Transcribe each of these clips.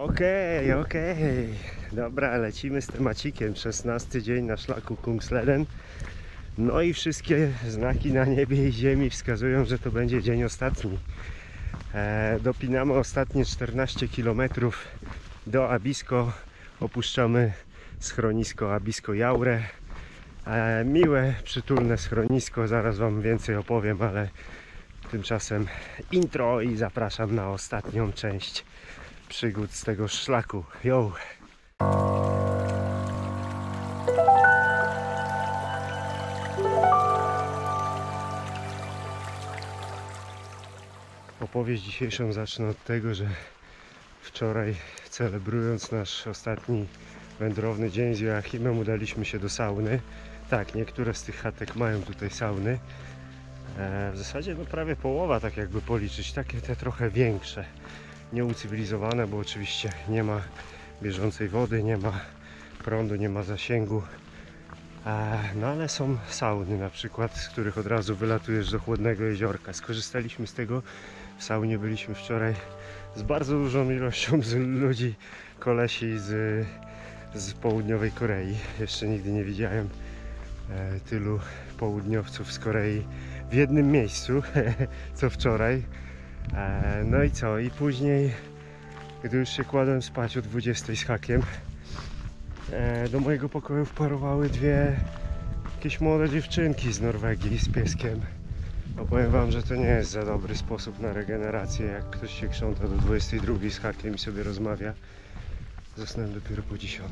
Okej. Dobra, lecimy z temacikiem. 16 dzień na szlaku Kungsleden. No i wszystkie znaki na niebie i ziemi wskazują, że to będzie dzień ostatni. Dopinamy ostatnie 14 km do Abisko. Opuszczamy schronisko Abisko Jaure. Miłe, przytulne schronisko. Zaraz Wam więcej opowiem, ale tymczasem intro i zapraszam na ostatnią część przygód z tego szlaku. Yo! Opowieść dzisiejszą zacznę od tego, że wczoraj, celebrując nasz ostatni wędrowny dzień z Joachimem, udaliśmy się do sauny. Tak, niektóre z tych chatek mają tutaj sauny. W zasadzie no prawie połowa, tak jakby policzyć, takie te trochę większe, nieucywilizowane, bo oczywiście nie ma bieżącej wody, nie ma prądu, nie ma zasięgu. No ale są sauny na przykład, z których od razu wylatujesz do chłodnego jeziorka. Skorzystaliśmy z tego. W saunie byliśmy wczoraj z bardzo dużą ilością ludzi, kolesi z południowej Korei. Jeszcze nigdy nie widziałem tylu południowców z Korei w jednym miejscu, co wczoraj. No i co? I później, gdy już się kładłem spać o 20 z hakiem, do mojego pokoju wparowały jakieś młode dziewczynki z Norwegii z pieskiem. Powiem Wam, że to nie jest za dobry sposób na regenerację, jak ktoś się krząta do 22 z hakiem i sobie rozmawia. Zasnąłem dopiero po 10.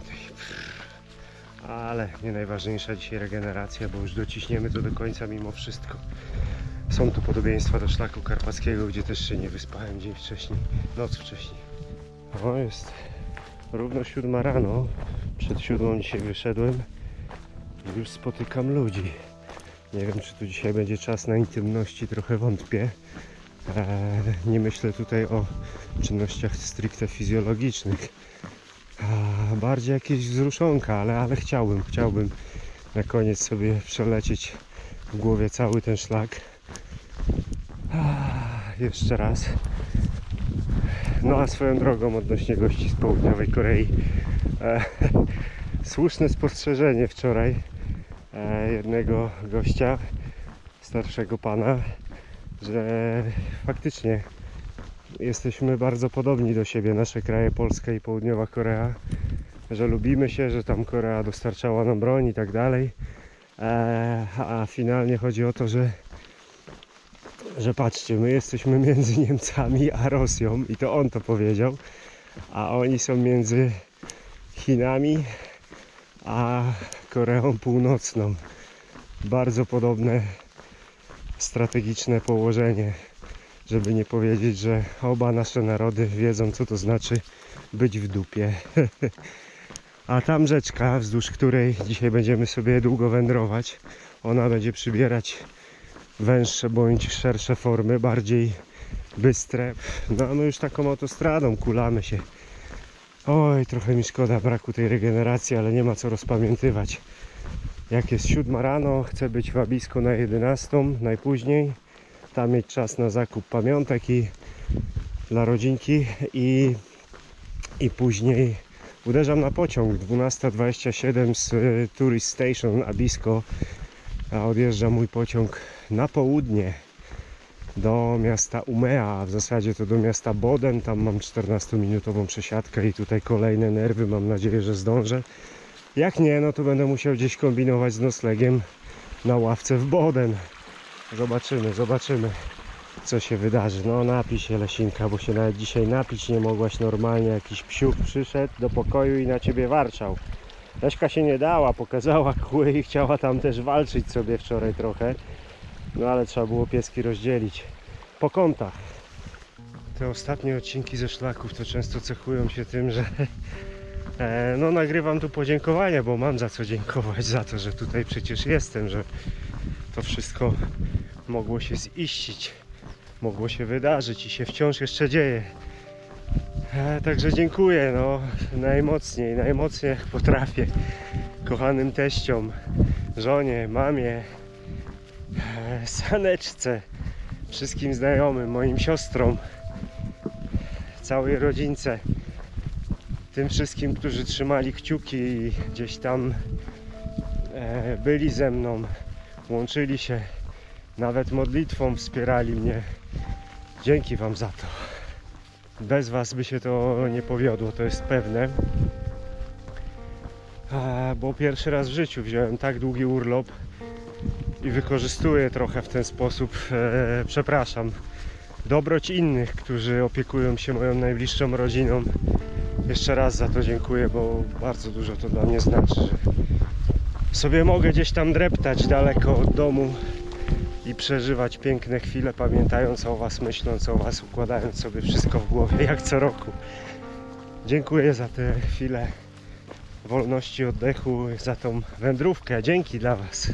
Ale nie najważniejsza dzisiaj regeneracja, bo już dociśniemy to do końca mimo wszystko. Są tu podobieństwa do szlaku karpackiego, gdzie też się nie wyspałem dzień wcześniej, noc wcześniej. O, jest równo 7 rano. Przed 7 dzisiaj wyszedłem i już spotykam ludzi. Nie wiem, czy tu dzisiaj będzie czas na intymności, trochę wątpię. Nie myślę tutaj o czynnościach stricte fizjologicznych. Bardziej jakieś wzruszonka, ale chciałbym na koniec sobie przelecieć w głowie cały ten szlak. Jeszcze raz. No a swoją drogą odnośnie gości z południowej Korei. Słuszne spostrzeżenie wczoraj jednego gościa, starszego pana, że faktycznie jesteśmy bardzo podobni do siebie, nasze kraje, Polska i Południowa Korea, że lubimy się, że tam Korea dostarczała nam broń i tak dalej, a finalnie chodzi o to, że patrzcie, my jesteśmy między Niemcami a Rosją i to on to powiedział, a oni są między Chinami a Koreą Północną. Bardzo podobne strategiczne położenie, żeby nie powiedzieć, że oba nasze narody wiedzą, co to znaczy być w dupie. A tam rzeczka, wzdłuż której dzisiaj będziemy sobie długo wędrować, ona będzie przybierać węższe bądź szersze formy, bardziej bystre. No a my już taką autostradą kulamy się. Oj, trochę mi szkoda braku tej regeneracji, ale nie ma co rozpamiętywać. Jak jest 7 rano, chcę być w Abisko na 11 najpóźniej. Tam mieć czas na zakup pamiątek i dla rodzinki i później uderzam na pociąg 12:27 z Tourist Station Abisko, a odjeżdża mój pociąg na południe do miasta Umea, a w zasadzie to do miasta Boden. Tam mam 14-minutową przesiadkę i tutaj kolejne nerwy, mam nadzieję, że zdążę. Jak nie, no to będę musiał gdzieś kombinować z noclegiem na ławce w Boden. Zobaczymy, co się wydarzy. No napij się, Lesinka, bo się nawet dzisiaj napić nie mogłaś normalnie. Jakiś psiuk przyszedł do pokoju i na ciebie warczał. Leśka się nie dała, pokazała kły i chciała tam też walczyć sobie wczoraj trochę. No ale trzeba było pieski rozdzielić po kątach. Te ostatnie odcinki ze szlaków to często cechują się tym, że no nagrywam tu podziękowania, bo mam za co dziękować, za to, że tutaj przecież jestem, że to wszystko mogło się ziścić, mogło się wydarzyć i się wciąż jeszcze dzieje. Także dziękuję, no najmocniej jak potrafię kochanym teściom, żonie, mamie, Saneczce, wszystkim znajomym, moim siostrom, całej rodzince. tym wszystkim, którzy trzymali kciuki i gdzieś tam byli ze mną, łączyli się, nawet modlitwą wspierali mnie. Dzięki wam za to. Bez was by się to nie powiodło, to jest pewne. Bo pierwszy raz w życiu wziąłem tak długi urlop i wykorzystuję trochę w ten sposób, przepraszam, dobroć innych, którzy opiekują się moją najbliższą rodziną. Jeszcze raz za to dziękuję, bo bardzo dużo to dla mnie znaczy, że sobie mogę gdzieś tam dreptać daleko od domu i przeżywać piękne chwile, pamiętając o was, myśląc o was, układając sobie wszystko w głowie, jak co roku. Dziękuję za te chwile wolności, oddechu, za tą wędrówkę. Dzięki dla was.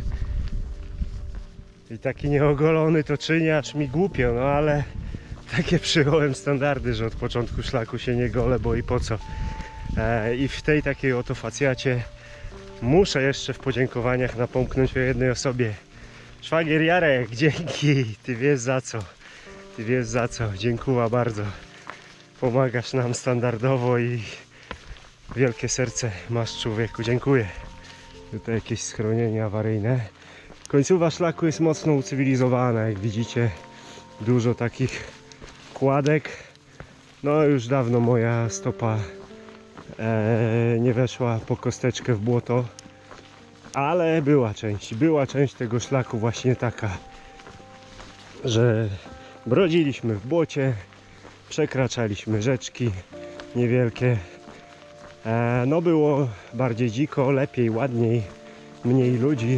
I taki nieogolony to czyni, aż mi głupio, no ale takie przyjąłem standardy, że od początku szlaku się nie golę, bo i po co. I w tej takiej oto facjacie muszę jeszcze w podziękowaniach napomknąć o jednej osobie. Szwagier Jarek, dzięki, ty wiesz za co. Ty wiesz za co, dziękuję bardzo. Pomagasz nam standardowo i wielkie serce masz, człowieku, dziękuję. Tutaj jakieś schronienie awaryjne. Końcówa szlaku jest mocno ucywilizowana, jak widzicie. Dużo takich kładek. No już dawno moja stopa nie weszła po kosteczkę w błoto. Ale była część tego szlaku właśnie taka, że brodziliśmy w błocie, przekraczaliśmy rzeczki niewielkie. No było bardziej dziko, lepiej, ładniej, mniej ludzi,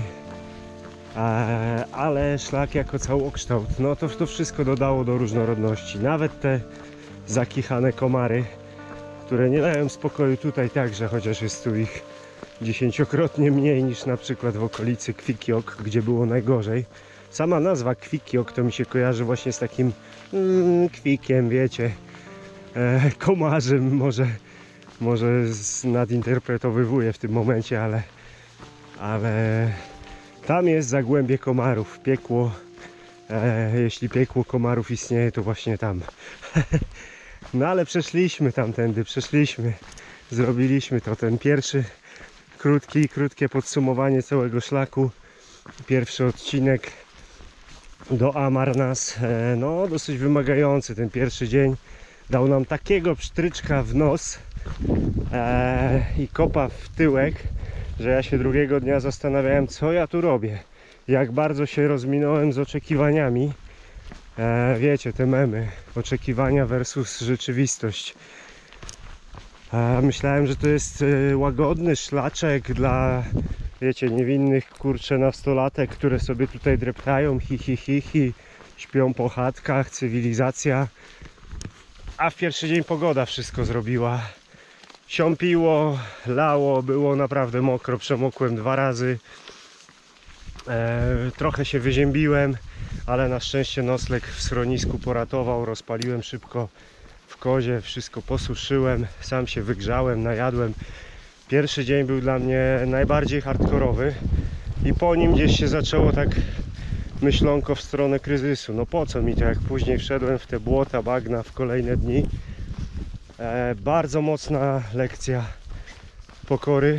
ale szlak jako całokształt, no to wszystko dodało do różnorodności. Nawet te zakichane komary, które nie dają spokoju tutaj także, chociaż jest tu ich 10-krotnie mniej niż na przykład w okolicy Kwikiok, gdzie było najgorzej. Sama nazwa Kwikiok to mi się kojarzy właśnie z takim kwikiem, wiecie, komarzem, może nadinterpretowywuję w tym momencie, ale tam jest zagłębie komarów, piekło. Jeśli piekło komarów istnieje, to właśnie tam. No ale przeszliśmy tamtędy, zrobiliśmy to. Ten pierwszy krótkie podsumowanie całego szlaku, pierwszy odcinek do Amarnas, no dosyć wymagający. Ten pierwszy dzień dał nam takiego psztryczka w nos i kopa w tyłek, że ja się drugiego dnia zastanawiałem, co ja tu robię, jak bardzo się rozminąłem z oczekiwaniami. Wiecie, te memy, oczekiwania versus rzeczywistość. Myślałem, że to jest łagodny szlaczek dla, wiecie, niewinnych, kurczę, nastolatek, które sobie tutaj dreptają, hi, śpią po chatkach, cywilizacja. A w pierwszy dzień pogoda wszystko zrobiła. Siąpiło, lało, było naprawdę mokro, przemokłem 2 razy. Trochę się wyziębiłem, ale na szczęście nocleg w schronisku poratował, rozpaliłem szybko w kozie, wszystko posuszyłem, sam się wygrzałem, najadłem. Pierwszy dzień był dla mnie najbardziej hardkorowy i po nim gdzieś się zaczęło tak myślonko w stronę kryzysu. No po co mi to, jak później wszedłem w te błota, bagna w kolejne dni. Bardzo mocna lekcja pokory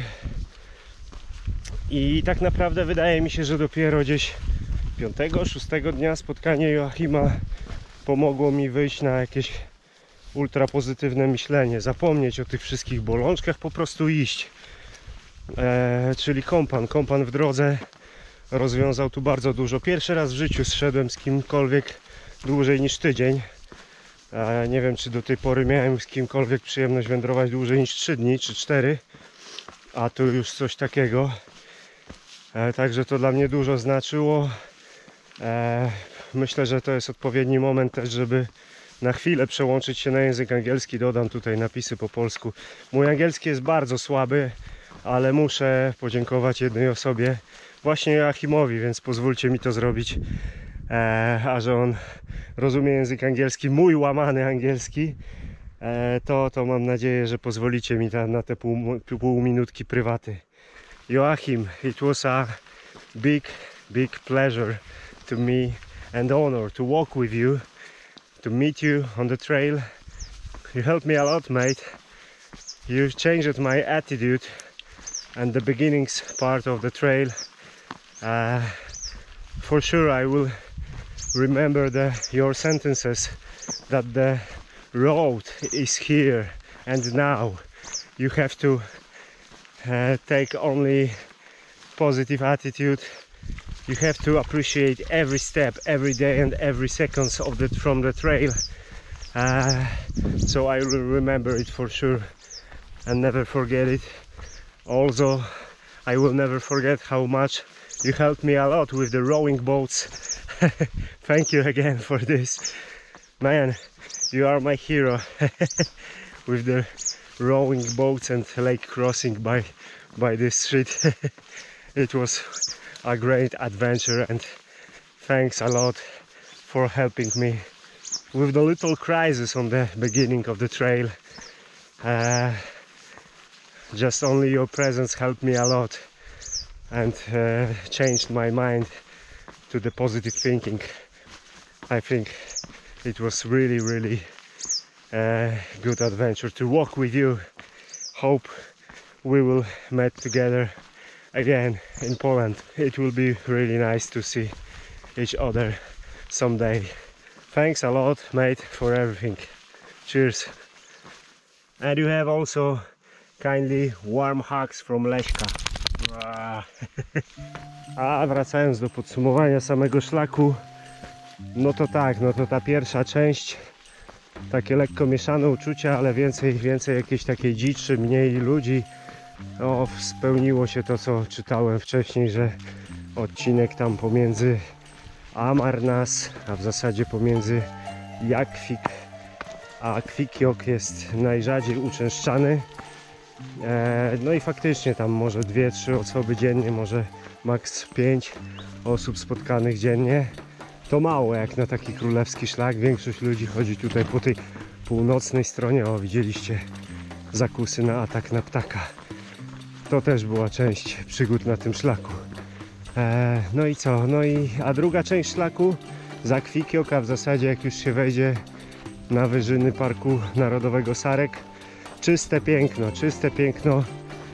i tak naprawdę wydaje mi się, że dopiero gdzieś 5-6 dnia spotkanie Joachima pomogło mi wyjść na jakieś ultra pozytywne myślenie, zapomnieć o tych wszystkich bolączkach, po prostu iść. Czyli kompan w drodze rozwiązał tu bardzo dużo. Pierwszy raz w życiu zszedłem z kimkolwiek dłużej niż tydzień. Nie wiem, czy do tej pory miałem z kimkolwiek przyjemność wędrować dłużej niż 3 dni czy 4, a tu już coś takiego. Także to dla mnie dużo znaczyło. Myślę, że to jest odpowiedni moment też, żeby na chwilę przełączyć się na język angielski. Dodam tutaj napisy po polsku. Mój angielski jest bardzo słaby, ale muszę podziękować jednej osobie, właśnie Joachimowi, więc pozwólcie mi to zrobić. A że on rozumie język angielski, mój łamany angielski, to mam nadzieję, że pozwolicie mi na te pół minutki prywaty. Joachim, it was a big pleasure to me and honor to walk with you, to meet you on the trail. You helped me a lot, mate. you've changed my attitude and the beginnings part of the trail. For sure I will remember your sentences that the road is here and now. You have to take only positive attitude. You have to appreciate every step, every day and every seconds of from the trail. So I will remember it for sure and never forget it. Also, I will never forget how much you helped me a lot with the rowing boats. Thank you again for this. Man, you are my hero. With the rowing boats and lake crossing by this street. It was a great adventure, and thanks a lot for helping me with the little crisis on the beginning of the trail. Just only your presence helped me a lot and changed my mind to the positive thinking. I think it was really good adventure to walk with you. Hope we will meet together again in Poland. It will be really nice to see each other someday. Thanks a lot, mate, for everything. Cheers. And you have also kindly warm hugs from Leśka. A wracając do podsumowania samego szlaku, no to tak, no to ta pierwsza część, takie lekko mieszane uczucia, ale więcej jakiejś takiej dziczy, mniej ludzi. O, spełniło się to, co czytałem wcześniej, że odcinek tam pomiędzy Amarnas, a w zasadzie pomiędzy Jakvik a Kvikkjokk jest najrzadziej uczęszczany. No i faktycznie tam może 2-3 osoby dziennie, może maks 5 osób spotkanych dziennie. To mało jak na taki królewski szlak. Większość ludzi chodzi tutaj po tej północnej stronie. O, widzieliście zakusy na atak na ptaka. To też była część przygód na tym szlaku. No i co? A druga część szlaku za Kvikkjokk, a w zasadzie jak już się wejdzie na wyżyny Parku Narodowego Sarek, czyste piękno.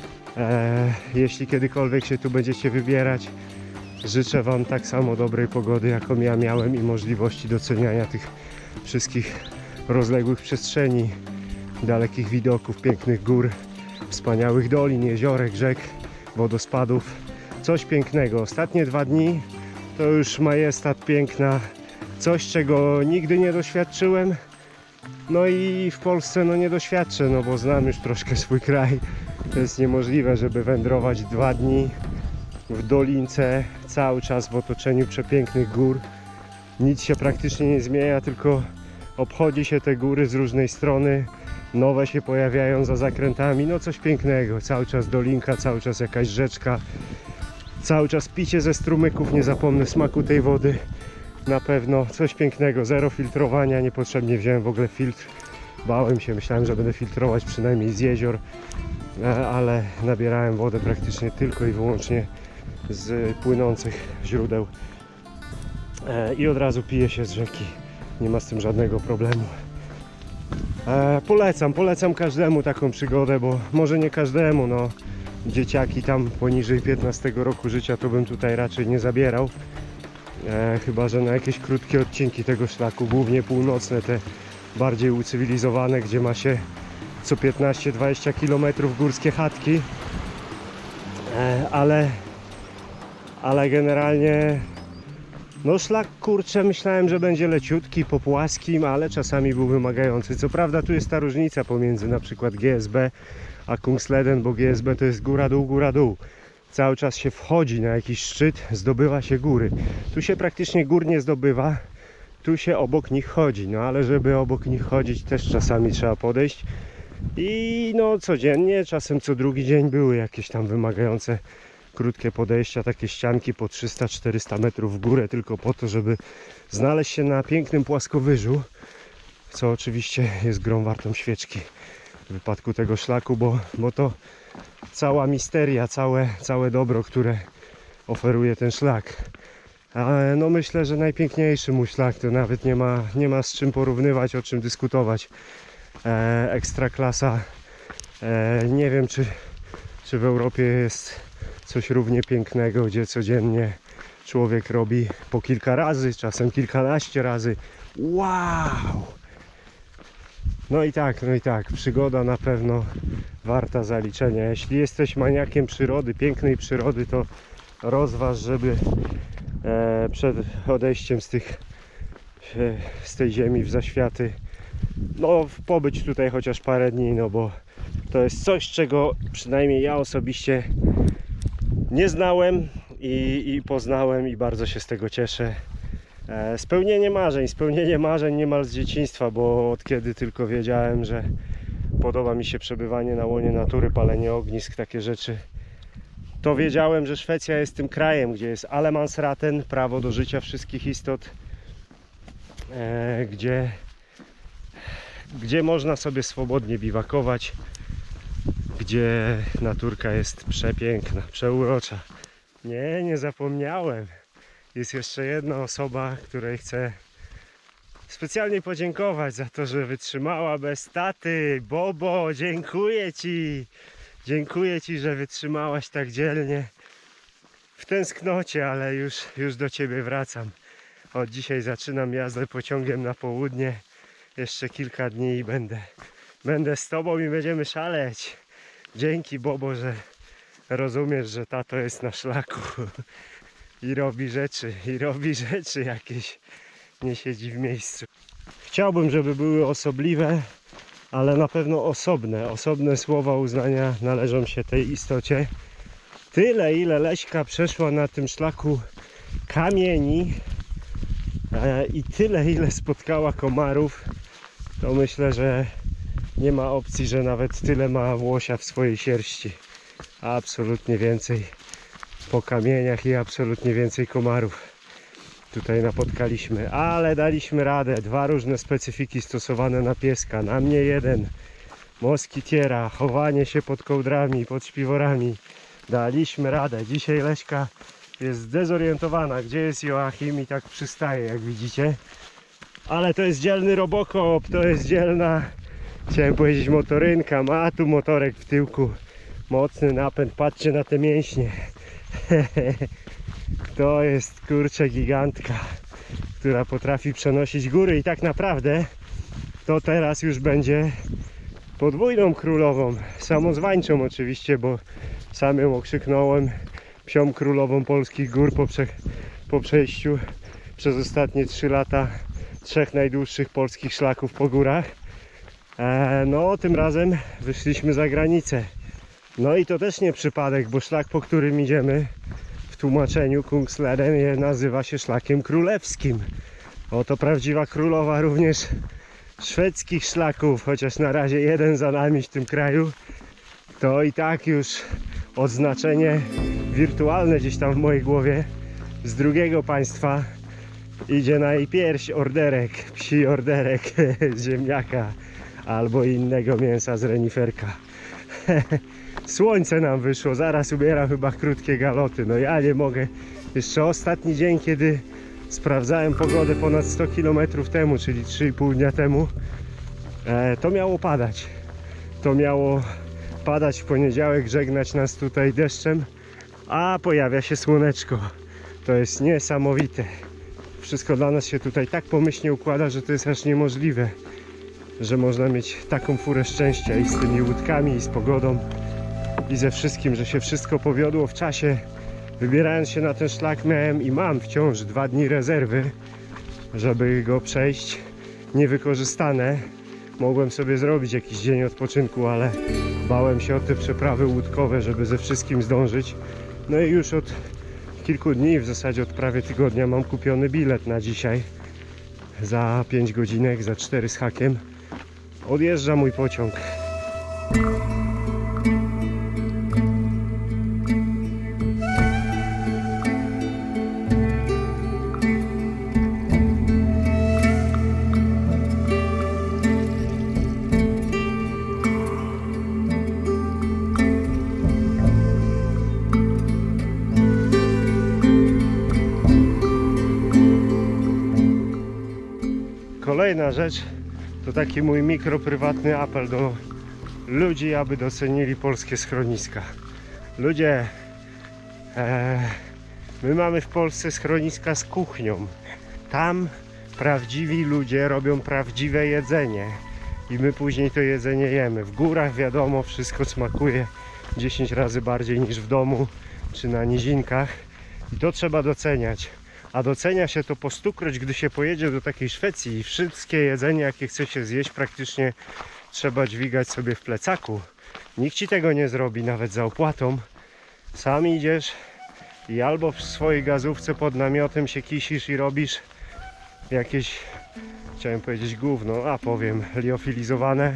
Jeśli kiedykolwiek się tu będziecie wybierać, życzę Wam tak samo dobrej pogody, jaką ja miałem, i możliwości doceniania tych wszystkich rozległych przestrzeni, dalekich widoków, pięknych gór, wspaniałych dolin, jeziorek, rzek, wodospadów. Coś pięknego. Ostatnie 2 dni to już majestat piękna, coś czego nigdy nie doświadczyłem. No i w Polsce no nie doświadczę, no bo znam już troszkę swój kraj. To jest niemożliwe, żeby wędrować 2 dni w dolince, cały czas w otoczeniu przepięknych gór. Nic się praktycznie nie zmienia, tylko obchodzi się te góry z różnej strony. Nowe się pojawiają za zakrętami, no coś pięknego. Cały czas dolinka, cały czas jakaś rzeczka, cały czas picie ze strumyków, nie zapomnę smaku tej wody. Na pewno coś pięknego, zero filtrowania, niepotrzebnie wziąłem w ogóle filtr. Bałem się, myślałem, że będę filtrować przynajmniej z jezior, ale nabierałem wodę praktycznie tylko i wyłącznie z płynących źródeł i od razu piję się z rzeki. Nie ma z tym żadnego problemu. Polecam każdemu taką przygodę, bo może nie każdemu, no dzieciaki tam poniżej 15 roku życia to bym tutaj raczej nie zabierał. Chyba że na jakieś krótkie odcinki tego szlaku, głównie północne, te bardziej ucywilizowane, gdzie ma się co 15-20 km górskie chatki, ale generalnie no szlak, kurczę, myślałem, że będzie leciutki, po płaskim, ale czasami był wymagający. Co prawda tu jest ta różnica pomiędzy na przykład GSB a Kungsleden, bo GSB to jest góra dół. Cały czas się wchodzi na jakiś szczyt, zdobywa się góry. Tu się praktycznie gór nie zdobywa, tu się obok nich chodzi. No ale żeby obok nich chodzić, też czasami trzeba podejść. I no codziennie, czasem co drugi dzień były jakieś tam wymagające krótkie podejścia, takie ścianki po 300-400 metrów w górę, tylko po to, żeby znaleźć się na pięknym płaskowyżu, co oczywiście jest grą wartą świeczki w wypadku tego szlaku, bo to cała misteria, całe dobro, które oferuje ten szlak. Ale no myślę, że najpiękniejszy mój szlak, to nawet nie ma z czym porównywać, o czym dyskutować. Ekstra klasa Nie wiem, czy w Europie jest coś równie pięknego, gdzie codziennie człowiek robi po kilka razy, czasem kilkanaście razy. Wow! No i tak, przygoda na pewno warta zaliczenia. Jeśli jesteś maniakiem przyrody, pięknej przyrody, to rozważ, żeby przed odejściem z tej ziemi w zaświaty, no pobyć tutaj chociaż parę dni, no bo to jest coś, czego przynajmniej ja osobiście nie znałem i poznałem i bardzo się z tego cieszę. Spełnienie marzeń niemal z dzieciństwa, bo od kiedy tylko wiedziałem, że podoba mi się przebywanie na łonie natury, palenie ognisk, takie rzeczy, to wiedziałem, że Szwecja jest tym krajem, gdzie jest allemansraten, prawo do życia wszystkich istot, gdzie można sobie swobodnie biwakować, gdzie naturka jest przepiękna, przeurocza. Nie zapomniałem. Jest jeszcze jedna osoba, której chcę specjalnie podziękować za to, że wytrzymała bez taty. Bobo, dziękuję Ci! Dziękuję Ci, że wytrzymałaś tak dzielnie w tęsknocie, ale już do Ciebie wracam. Od dzisiaj zaczynam jazdę pociągiem na południe. Jeszcze kilka dni i będę z Tobą i będziemy szaleć. Dzięki, Bobo, że rozumiesz, że tato jest na szlaku i robi rzeczy jakieś, nie siedzi w miejscu. Chciałbym, żeby były osobliwe, ale na pewno osobne słowa uznania należą się tej istocie. Tyle, ile Leśka przeszła na tym szlaku kamieni i tyle, ile spotkała komarów, to myślę, że nie ma opcji, że nawet tyle ma łosia w swojej sierści. Absolutnie więcej po kamieniach i absolutnie więcej komarów tutaj napotkaliśmy, ale daliśmy radę. Dwa różne specyfiki stosowane na pieska. Na mnie jeden, moskitiera, chowanie się pod kołdrami, pod śpiworami. Daliśmy radę. Dzisiaj Leśka jest zdezorientowana, gdzie jest Joachim, i tak przystaje, jak widzicie. Ale to jest dzielny Robocop, to jest dzielna, chciałem powiedzieć, motorynka. Ma tu motorek w tyłku, mocny napęd, patrzcie na te mięśnie. To jest, kurczę, gigantka, która potrafi przenosić góry i tak naprawdę to teraz już będzie podwójną królową, samozwańczą oczywiście, bo sam ją okrzyknąłem psią królową polskich gór po przejściu przez ostatnie 3 lata 3 najdłuższych polskich szlaków po górach. No tym razem wyszliśmy za granicę. No i to też nie przypadek, bo szlak, po którym idziemy, w tłumaczeniu Kungsleden nazywa się szlakiem królewskim. Oto prawdziwa królowa również szwedzkich szlaków, chociaż na razie jeden za nami w tym kraju. To i tak już odznaczenie wirtualne gdzieś tam w mojej głowie z drugiego państwa idzie na jej pierś orderek, psi orderek z ziemniaka albo innego mięsa z reniferka. Słońce nam wyszło, zaraz ubieram chyba krótkie galoty. No ja nie mogę. Jeszcze ostatni dzień, kiedy sprawdzałem pogodę ponad 100 km temu, czyli 3,5 dnia temu, to miało padać. To miało padać w poniedziałek, żegnać nas tutaj deszczem, a pojawia się słoneczko. To jest niesamowite. Wszystko dla nas się tutaj tak pomyślnie układa, że to jest aż niemożliwe, że można mieć taką furę szczęścia i z tymi łódkami, i z pogodą, i ze wszystkim, że się wszystko powiodło w czasie. Wybierając się na ten szlak miałem i mam wciąż 2 dni rezerwy, żeby go przejść, niewykorzystane. Mogłem sobie zrobić jakiś dzień odpoczynku, ale bałem się o te przeprawy łódkowe, żeby ze wszystkim zdążyć. No i już od kilku dni, w zasadzie od prawie tygodnia, mam kupiony bilet na dzisiaj. Za 5 godzinek, za 4 z hakiem odjeżdża mój pociąg. Kolejna rzecz to taki mój mikroprywatny apel do ludzi, aby docenili polskie schroniska. Ludzie, my mamy w Polsce schroniska z kuchnią. Tam prawdziwi ludzie robią prawdziwe jedzenie i my później to jedzenie jemy. W górach wiadomo, wszystko smakuje 10 razy bardziej niż w domu czy na nizinkach i to trzeba doceniać. A docenia się to po stukroć, gdy się pojedzie do takiej Szwecji i wszystkie jedzenie, jakie chce się zjeść, praktycznie trzeba dźwigać sobie w plecaku. Nikt ci tego nie zrobi, nawet za opłatą. Sam idziesz i albo w swojej gazówce pod namiotem się kisisz i robisz jakieś, chciałem powiedzieć gówno, a powiem liofilizowane,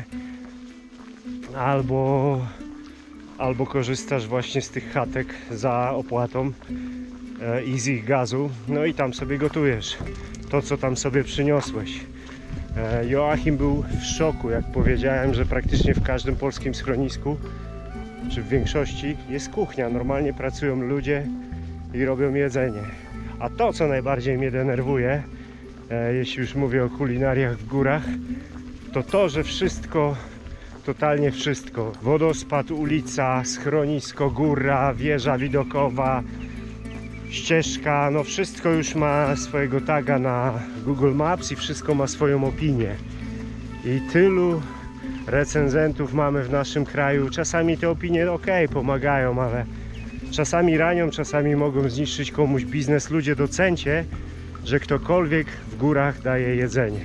albo korzystasz właśnie z tych chatek za opłatą i z ich gazu, no i tam sobie gotujesz to, co tam sobie przyniosłeś. Joachim był w szoku, jak powiedziałem, że praktycznie w każdym polskim schronisku, czy w większości, jest kuchnia. Normalnie pracują ludzie i robią jedzenie. A to, co najbardziej mnie denerwuje, jeśli już mówię o kulinariach w górach, to to, że wszystko, totalnie wszystko, wodospad, ulica, schronisko, góra, wieża widokowa, ścieżka, no wszystko już ma swojego taga na Google Maps i wszystko ma swoją opinię. I tylu recenzentów mamy w naszym kraju. Czasami te opinie pomagają, ale czasami ranią, czasami mogą zniszczyć komuś biznes. Ludzie, docencie, że ktokolwiek w górach daje jedzenie.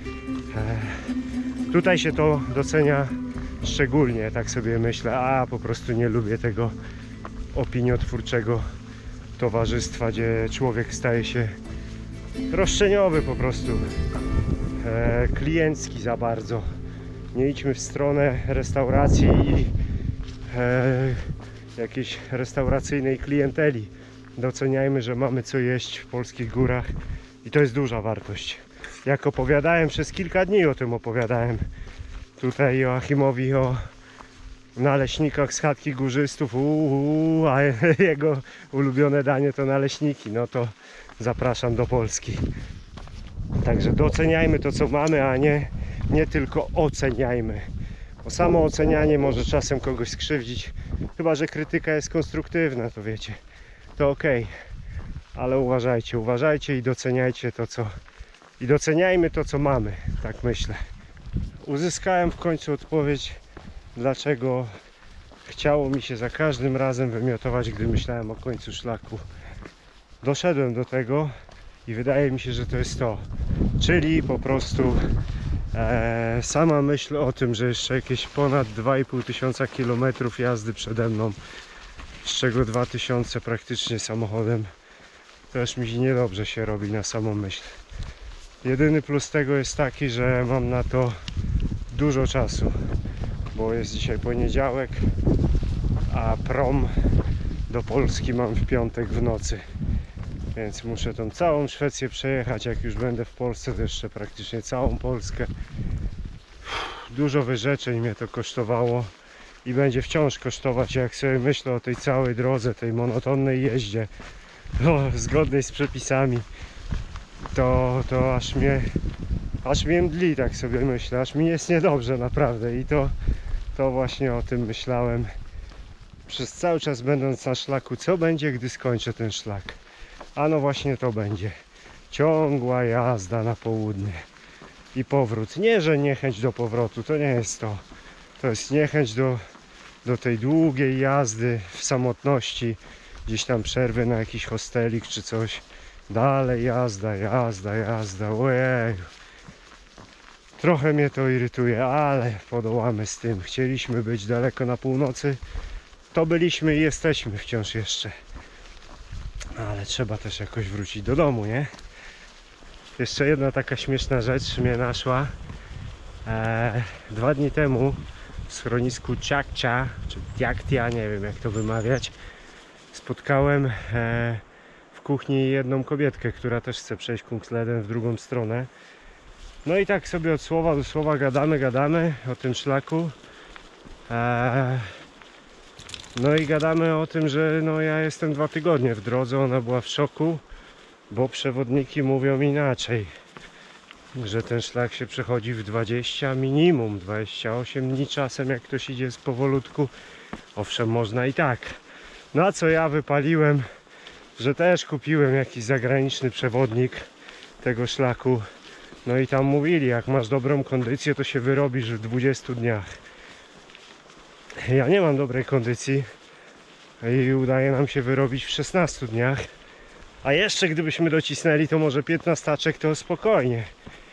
Tutaj się to docenia szczególnie, tak sobie myślę, a po prostu nie lubię tego opiniotwórczego towarzystwa, gdzie człowiek staje się roszczeniowy po prostu, kliencki za bardzo. Nie idźmy w stronę restauracji i jakiejś restauracyjnej klienteli. Doceniajmy, że mamy co jeść w polskich górach i to jest duża wartość. Jak opowiadałem, przez kilka dni o tym opowiadałem tutaj Joachimowi o naleśnikach z chatki górzystów, a jego ulubione danie to naleśniki, no to zapraszam do Polski. Także doceniajmy to, co mamy, a nie tylko oceniajmy. Bo samo ocenianie może czasem kogoś skrzywdzić, chyba że krytyka jest konstruktywna, to wiecie, to okej. Ale uważajcie i doceniajcie to, co... I doceniajmy to, co mamy, tak myślę. Uzyskałem w końcu odpowiedź, dlaczego chciało mi się za każdym razem wymiotować, gdy myślałem o końcu szlaku. Doszedłem do tego i wydaje mi się, że to jest to. Czyli po prostu sama myśl o tym, że jeszcze jakieś ponad 2500 km jazdy przede mną, z czego 2000 praktycznie samochodem, też mi niedobrze się robi na samą myśl. Jedyny plus tego jest taki, że mam na to dużo czasu, bo jest dzisiaj poniedziałek, a prom do Polski mam w piątek w nocy, więc muszę tą całą Szwecję przejechać. Jak już będę w Polsce, to jeszcze praktycznie całą Polskę. Dużo wyrzeczeń mnie to kosztowało i będzie wciąż kosztować, jak sobie myślę o tej całej drodze, tej monotonnej jeździe, zgodnej z przepisami. To aż mnie mdli, tak sobie myślę, aż mi jest niedobrze naprawdę i to właśnie o tym myślałem przez cały czas będąc na szlaku, co będzie, gdy skończę ten szlak. A no właśnie to będzie ciągła jazda na południe i powrót. Nie, że niechęć do powrotu, to nie jest to. To jest niechęć do tej długiej jazdy w samotności, gdzieś tam przerwy na jakiś hostelik czy coś. Dalej jazda, ojej. Trochę mnie to irytuje, ale podołamy z tym. Chcieliśmy być daleko na północy, to byliśmy i jesteśmy wciąż jeszcze. Ale trzeba też jakoś wrócić do domu, nie? Jeszcze jedna taka śmieszna rzecz mnie naszła. 2 dni temu w schronisku Ciakcia, czy Tiaktia, nie wiem jak to wymawiać, spotkałem w kuchni jedną kobietkę, która też chce przejść Kungsleden w drugą stronę. No i tak sobie od słowa do słowa gadamy o tym szlaku. No i gadamy o tym, że no ja jestem 2 tygodnie w drodze. Ona była w szoku, bo przewodniki mówią inaczej. że ten szlak się przechodzi w 20, minimum 28 dni czasem, jak ktoś idzie z powolutku. Owszem, można i tak. No a co ja wypaliłem, że też kupiłem jakiś zagraniczny przewodnik tego szlaku. No i tam mówili, jak masz dobrą kondycję, to się wyrobisz w 20 dniach. Ja nie mam dobrej kondycji i udaje nam się wyrobić w 16 dniach. A jeszcze gdybyśmy docisnęli, to może 15 to spokojnie.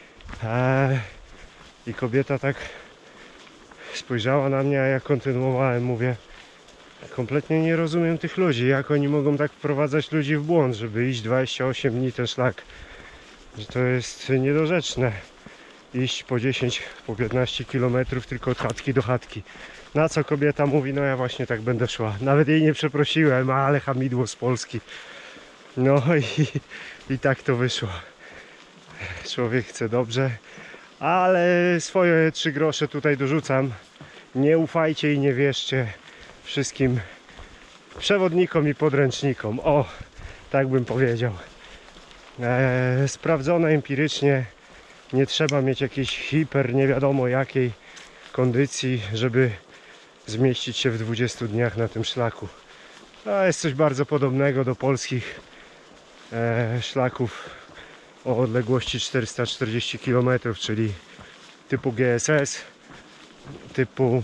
I kobieta tak spojrzała na mnie, a ja kontynuowałem, mówię, kompletnie nie rozumiem tych ludzi, jak oni mogą tak wprowadzać ludzi w błąd, żeby iść 28 dni ten szlak, że to jest niedorzeczne iść po 10, po 15 km tylko od chatki do chatki. Na co kobieta mówi, no ja właśnie tak będę szła, nawet jej nie przeprosiłem, ale hamidło z Polski. No i tak to wyszło. Człowiek chce dobrze, ale swoje 3 grosze tutaj dorzucam. Nie ufajcie i nie wierzcie wszystkim przewodnikom i podręcznikom. O, tak bym powiedział. Sprawdzone empirycznie. Nie trzeba mieć jakiejś hiper nie wiadomo jakiej kondycji, żeby zmieścić się w 20 dniach na tym szlaku. To jest coś bardzo podobnego do polskich szlaków o odległości 440 km, czyli typu GSS, typu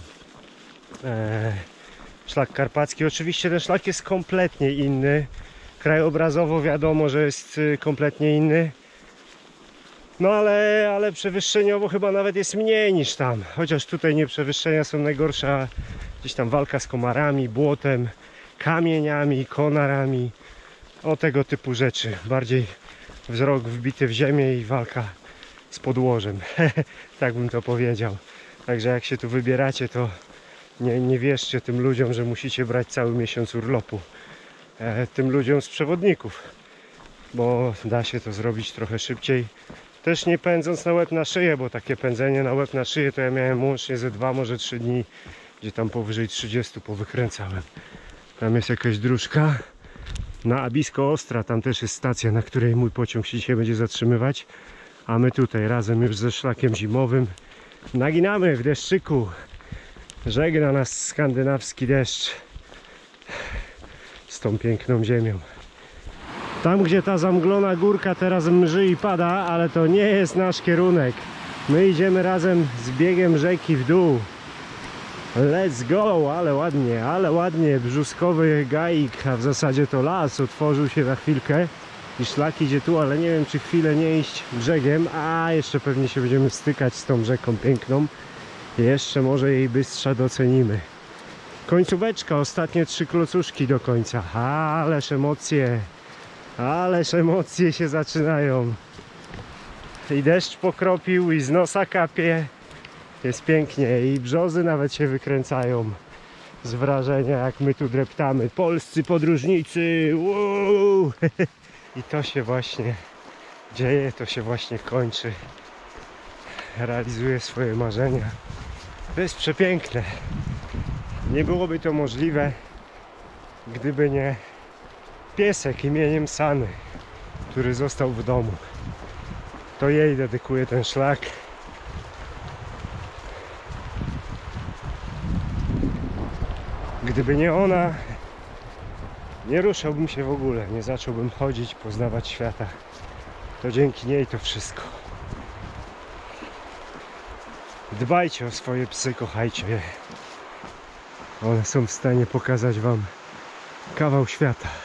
szlak karpacki. Oczywiście ten szlak jest kompletnie inny. Krajobrazowo wiadomo, że jest kompletnie inny. No ale przewyższeniowo chyba nawet jest mniej niż tam. Chociaż tutaj nie przewyższenia są najgorsze, a gdzieś tam walka z komarami, błotem, kamieniami, konarami. O tego typu rzeczy. Bardziej wzrok wbity w ziemię i walka z podłożem. Tak bym to powiedział. Także jak się tu wybieracie, to nie wierzcie tym ludziom, że musicie brać cały miesiąc urlopu. Tym ludziom z przewodników. Bo da się to zrobić trochę szybciej. Też nie pędząc na łeb na szyję, bo takie pędzenie na łeb na szyję to ja miałem łącznie ze 2, może 3 dni, gdzie tam powyżej 30 powykręcałem. Tam jest jakaś dróżka na Abisko Ostra, tam też jest stacja, na której mój pociąg się dzisiaj będzie zatrzymywać. A my tutaj razem już ze szlakiem zimowym naginamy w deszczyku. Żegna nas skandynawski deszcz z tą piękną ziemią. Tam, gdzie ta zamglona górka teraz mrzy i pada, ale to nie jest nasz kierunek. My idziemy razem z biegiem rzeki w dół. Let's go! Ale ładnie. Brzuskowy gaik, a w zasadzie to las otworzył się na chwilkę. I szlak idzie tu, ale nie wiem, czy chwilę nie iść brzegiem. A jeszcze pewnie się będziemy stykać z tą rzeką piękną. Jeszcze może jej bystrza docenimy. Końcóweczka, ostatnie 3 klocuszki do końca. Ależ emocje się zaczynają. I deszcz pokropił, i z nosa kapie. Jest pięknie i brzozy nawet się wykręcają z wrażenia, jak my tu dreptamy. Polscy podróżnicy! Wow! I to się właśnie dzieje, to się właśnie kończy. Realizuje swoje marzenia. To jest przepiękne. Nie byłoby to możliwe, gdyby nie piesek imieniem Sany, który został w domu. To jej dedykuję ten szlak. Gdyby nie ona, nie ruszałbym się w ogóle, nie zacząłbym chodzić, poznawać świata. To dzięki niej to wszystko. Dbajcie o swoje psy, kochajcie je. One są w stanie pokazać wam kawał świata.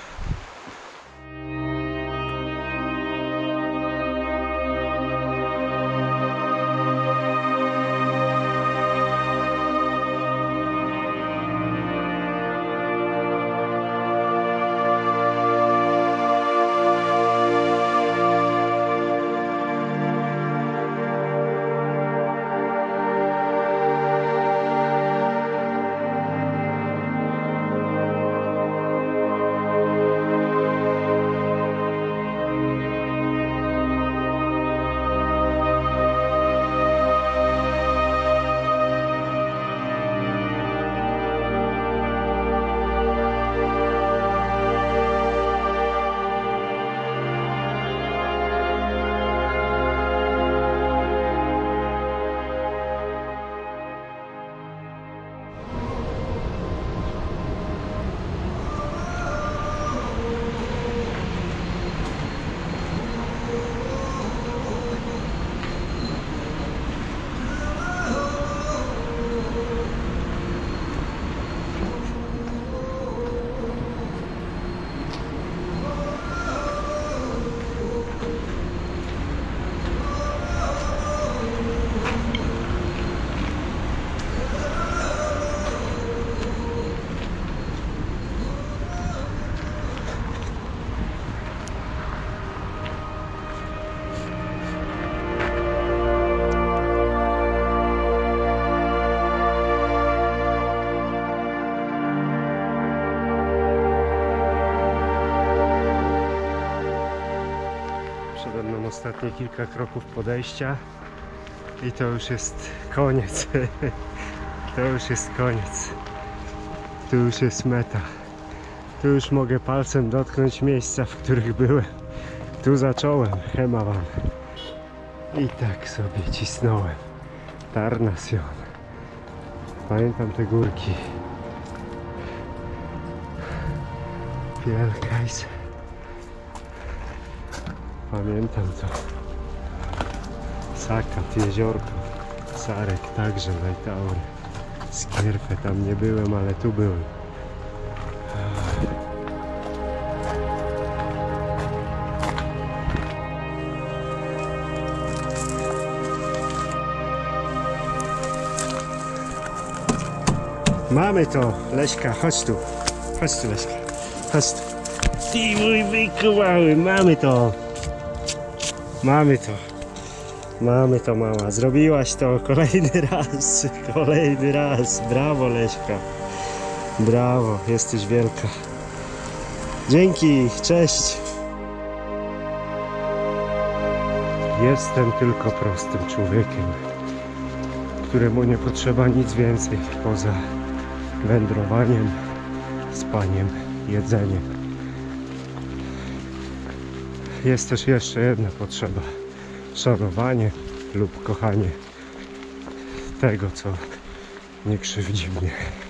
ostatnie kilka kroków podejścia i to już jest koniec. To już jest koniec. Tu już jest meta. Tu już mogę palcem dotknąć miejsca, w których byłem. Tu zacząłem, hema wam. I tak sobie cisnąłem. Tarnasion. Pamiętam te górki. Pielkajs. Pamiętam to. Sakat, jeziorko. Sarek także, Najtaury. Skierfę tam nie byłem, ale tu byłem. Mamy to, Leśka, chodź tu. Chodź tu, Leśka. Chodź tu. Ty mój byku mały, mamy to. Mamy to. Mamy to, mama. Zrobiłaś to kolejny raz. Kolejny raz. Brawo, Leśka. Brawo, jesteś wielka. Dzięki, cześć. Jestem tylko prostym człowiekiem, któremu nie potrzeba nic więcej poza wędrowaniem, spaniem, jedzeniem. Jest też jeszcze jedna potrzeba. Szanowanie lub kochanie tego, co nie krzywdzi mnie.